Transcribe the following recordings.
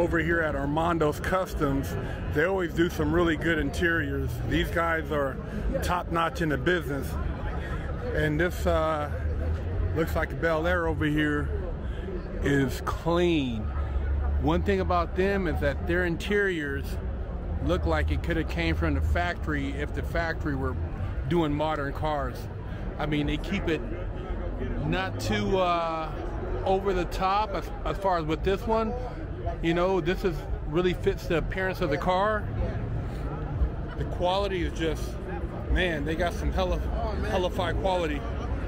over here at Armando's Customs. They always do some really good interiors. These guys are top-notch in the business. And this looks like Bel Air over here is clean. One thing about them is that their interiors look like it could have came from the factory if the factory were doing modern cars. I mean, they keep it not too over the top as far as with this one. You know, this is really fits the appearance of the car. The quality is just, man, they got some hellified quality.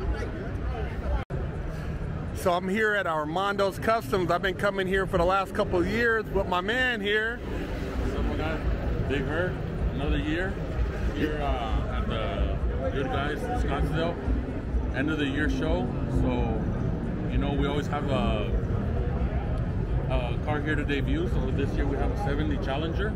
So I'm here at Armando's Customs. I've been coming here for the last couple of years with my man here. What's up, my guy? Big Hurt, another year here at the Good Guys Scottsdale end of the year show. So, you know, we always have a car here to debut. So this year we have a 70 Challenger,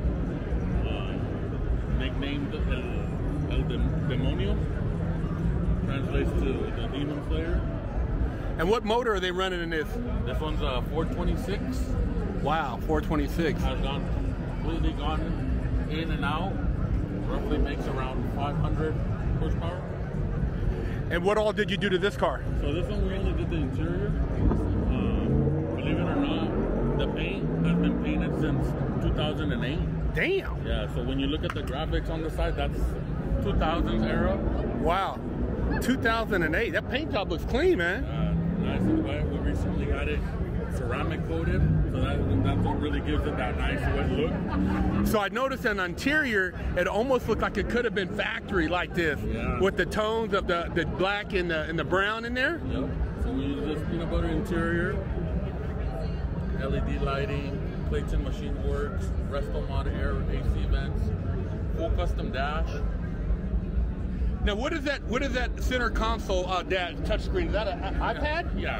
nicknamed El Demonio, translates to the Demon Slayer. And what motor are they running in this? This one's a 426. Wow, 426. Has completely gone in and out. Roughly makes around 500 horsepower. And what all did you do to this car? So this one we only did the interior. Believe it or not, the paint has been painted since 2008. Damn. Yeah, so when you look at the graphics on the side, that's 2000s era. Wow, 2008. That paint job looks clean, man. Nice and wet. We recently got it ceramic coated, so that's what really gives it that nice wet look. So I noticed an interior, it almost looked like it could have been factory like this, with the tones of the black and the brown in there. Yep. So we use this peanut butter interior, LED lighting, Clayton Machine Works, Resto Mod Air AC vents, full custom dash. Now, what is that center console dash touchscreen? Is that an iPad? Yeah.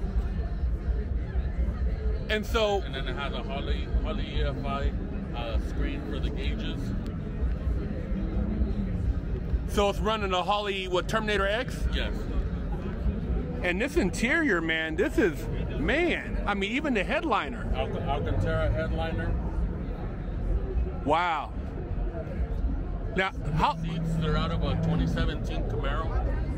And so, and then it has a Holley EFI screen for the gauges. So it's running a Holley, what, Terminator X? Yes. And this interior, man, this is, man, I mean, even the headliner. Alcantara headliner. Wow. Now, seats, they're out of a 2017 Camaro.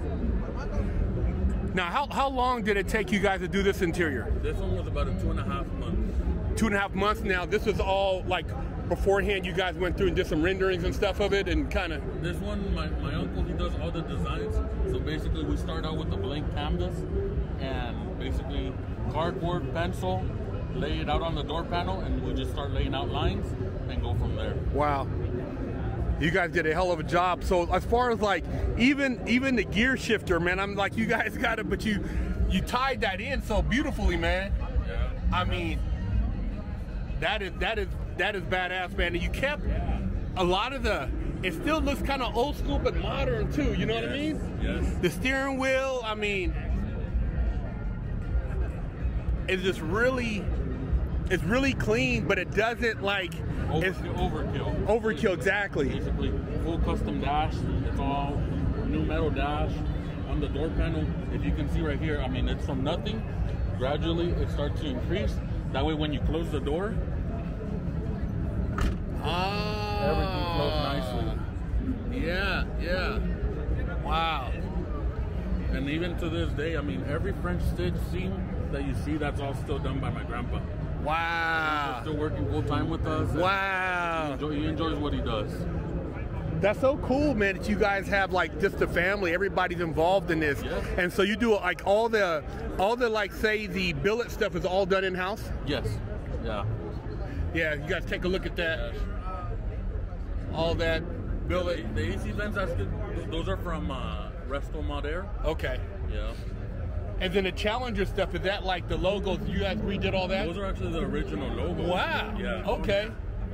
Now, how long did it take you guys to do this interior? This one was about 2.5 months. 2.5 months now. This was all like beforehand. You guys went through and did some renderings and stuff of it, and kind of. This one, my uncle, he does all the designs. So basically, we start out with the blank canvas and basically cardboard, pencil, lay it out on the door panel, and we just start laying out lines and go from there. Wow. You guys did a hell of a job. So as far as like even the gear shifter, man, I'm like, you guys got it, but you tied that in so beautifully, man. Yeah. I mean, that is badass, man. And you kept a lot of it still looks kind of old school but modern too. You know what I mean? Yes. The steering wheel, I mean, it's just really. It's really clean, but it doesn't like overkill. Overkill, exactly. Basically, full custom dash. It's all new metal dash on the door panel. If you can see right here, I mean, it's from nothing. Gradually, it starts to increase. That way, when you close the door, everything flows nicely. Yeah. Wow. And even to this day, I mean, every French stitch seam that you see, that's all still done by my grandpa. Wow. He's still working full time with us. Wow. He enjoys what he does. That's so cool, man, that you guys have like just a family. Everybody's involved in this. Yes. And so you do like all the like, say, the billet stuff is all done in-house? Yes. Yeah. Yeah, you guys take a look at that. Yes. All that billet. The AC vents, those are from Resto Mod Air. Okay. Yeah. And then the Challenger stuff, is that like the logos? You guys redid all that? Those are actually the original logos. Wow. Yeah. Okay.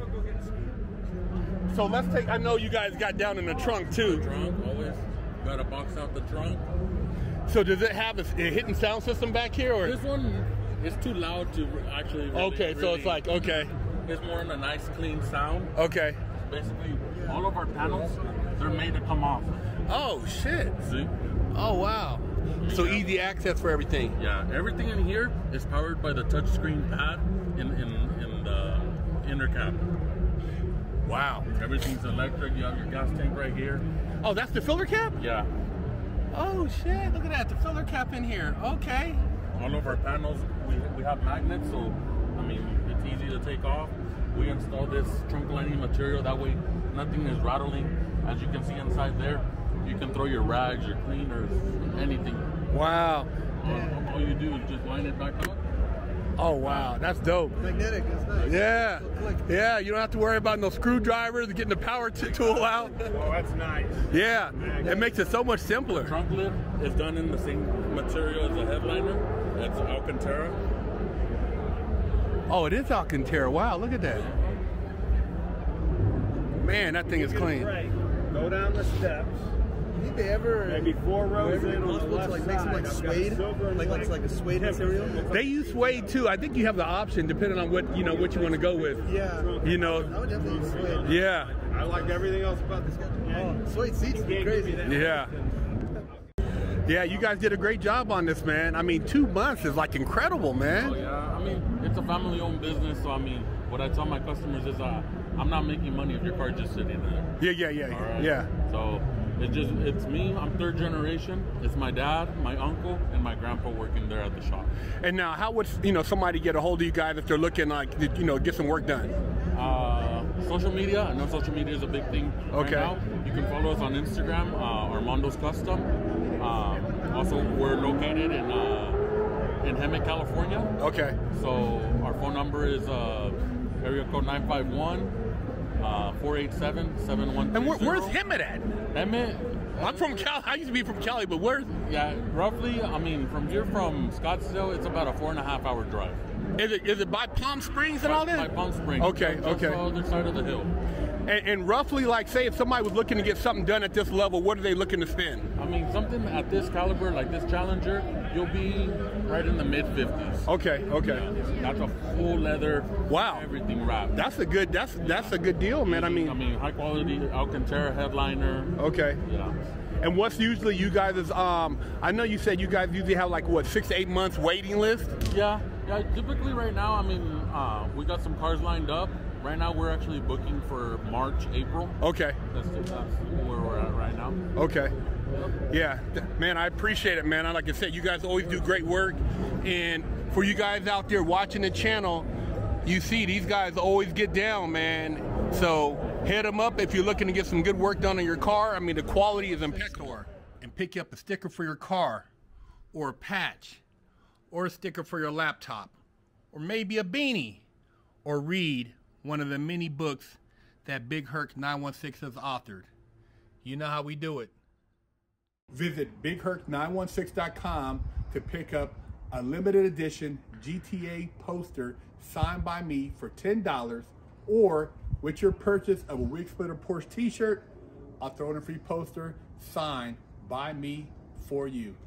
So let's take, I know you guys got down in the trunk too. The trunk, always. Got to box out the trunk. So does it have a hidden sound system back here? Or? This one is too loud to actually really, okay, so it's like, okay. It's more in a nice, clean sound. Okay. Basically, all of our panels, they're made to come off. Oh, shit. See? Oh, wow. So easy access for everything. Yeah, everything in here is powered by the touchscreen pad in the inner cab. Wow. Everything's electric. You have your gas tank right here. Oh, that's the filler cap? Yeah. Oh shit, look at that, the filler cap in here. Okay. All of our panels, we have magnets, so I mean, it's easy to take off. We install this trunk lining material, that way nothing is rattling. As you can see inside there, you can throw your rags, your cleaners, anything. Wow. All you do is just line it back up. Oh wow, that's dope. Magnetic, that's nice. Yeah, yeah, you don't have to worry about no screwdrivers, getting the power tool out. Oh, that's nice. Yeah, it makes it so much simpler. Trunk lid is done in the same material as the headliner. That's Alcantara. Oh, it is Alcantara. Wow, look at that. Man, that thing is clean. Right. Go down the steps. Think they ever maybe 4 rows in on the left like make some like suede, like a suede material. They use suede too. I think you have the option depending on what you want to go with. Yeah. You know. I would definitely use suede. Yeah. I like everything else about this guy. Oh, suede seats would be crazy. Yeah. Yeah, you guys did a great job on this, man. I mean, 2 months is like incredible, man. Oh yeah, I mean, it's a family-owned business, so I mean, what I tell my customers is, I'm not making money if your car's just sitting there. Yeah. All right? Yeah. So it's me. I'm third generation. It's my dad, my uncle, and my grandpa working there at the shop. And now, how would somebody get a hold of you guys if they're looking like get some work done? Social media. I know social media is a big thing right now. You can follow us on Instagram, Armando's Custom. Also, we're located in Hemet, California. Okay. So our phone number is area code 951-487-7130. And where's Hemet at? Hemet. I'm from Cali. I used to be from Cali, but where's? Yeah, roughly. I mean, from here from Scottsdale, it's about a 4.5-hour drive. Is it by Palm Springs and all that? By Palm Springs. Okay. Just Okay. the other side of the hill. And roughly, like, say if somebody was looking to get something done at this level, what are they looking to spend? I mean, something at this caliber, like this Challenger, you'll be right in the mid-50s. Okay. Yeah, that's a full leather. Wow. Everything wrapped. That's a good deal, man. I mean, high quality Alcantara headliner. Okay. Yeah. And what's usually you guys' I know you said you guys usually have like what 6 to 8 months waiting list? Yeah. Typically right now, I mean, we got some cars lined up. Right now, we're actually booking for March, April. Okay. That's where we're at right now. Okay. Yeah, man, I appreciate it, man. Like I said, you guys always do great work. And for you guys out there watching the channel, you see these guys always get down, man. So hit them up if you're looking to get some good work done on your car. I mean, the quality is impeccable. And pick up a sticker for your car, or a patch, or a sticker for your laptop, or maybe a beanie, or read one of the many books that Big Herc 916 has authored. You know how we do it. Visit BigHerc916.com to pick up a limited edition GTA poster signed by me for $10, or with your purchase of a Wig Splitter Porsche t-shirt, I'll throw in a free poster signed by me for you.